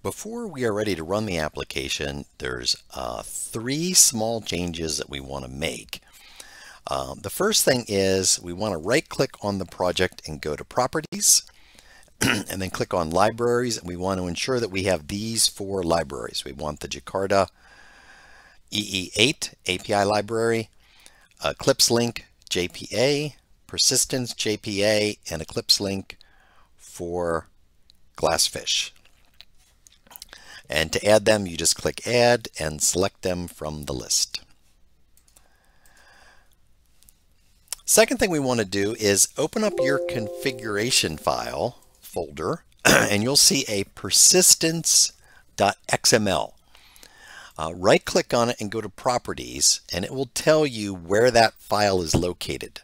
Before we are ready to run the application, there's 3 small changes that we want to make. The first thing is we want to right-click on the project and go to Properties, and then click on Libraries, and we want to ensure that we have these 4 libraries. We want the Jakarta EE8 API library, Eclipse Link JPA, Persistence JPA, and Eclipse Link for GlassFish. And to add them, you just click Add and select them from the list. Second thing we want to do is open up your configuration file folder and you'll see a persistence.xml. Right click on it and go to Properties, and it will tell you where that file is located.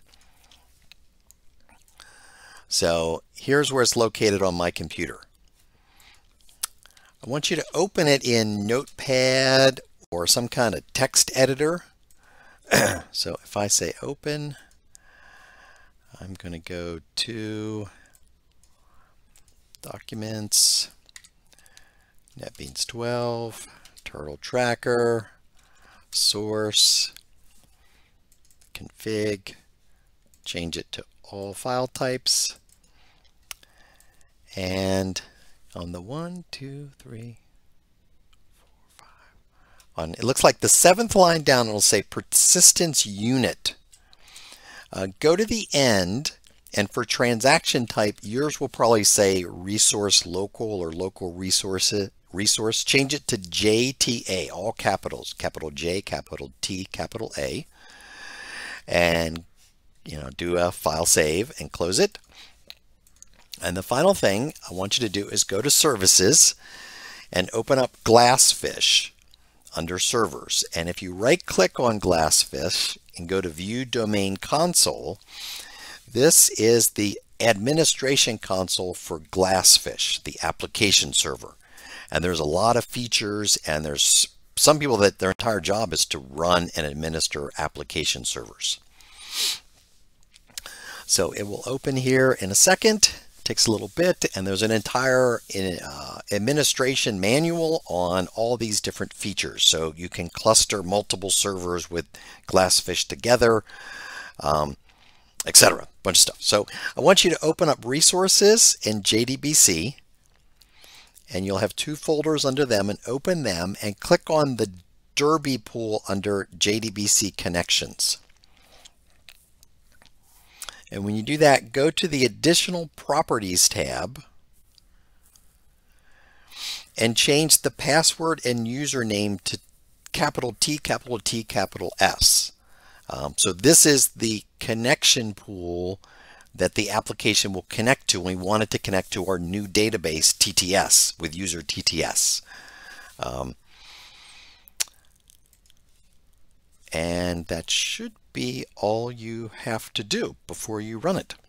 So here's where it's located on my computer. I want you to open it in Notepad or some kind of text editor. So if I say open, I'm going to go to Documents, NetBeans 12, TurtleTracker, Source, Config, change it to all file types, and on the 1, 2, 3, 4, 5. It looks like the 7th line down, it'll say persistence unit. Go to the end, and for transaction type, yours will probably say resource local or local resource. Change it to JTA, all capitals, capital J, capital T, capital A, and do a file save and close it. And the final thing I want you to do is go to Services and open up GlassFish under Servers. And if you right-click on GlassFish and go to View Domain Console, this is the administration console for GlassFish, the application server. And there's a lot of features, and there's some people that their entire job is to run and administer application servers. So it will open here in a second. Takes a little bit, and there's an entire administration manual on all these different features. So you can cluster multiple servers with GlassFish together, etc. Bunch of stuff. So I want you to open up Resources in JDBC, and you'll have 2 folders under them, and open them and click on the Derby pool under JDBC Connections. And when you do that, go to the Additional Properties tab and change the password and username to capital T, capital T, capital S. So this is the connection pool that the application will connect to when we want it to connect to our new database, TTS, with user TTS. And that should be all you have to do before you run it.